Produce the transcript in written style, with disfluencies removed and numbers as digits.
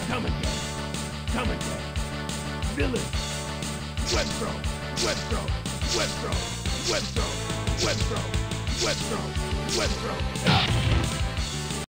Come again. Come again. Villain. Web throw. Web throw. Web throw. Web throw. Web throw. Web throw. Web throw. Ah!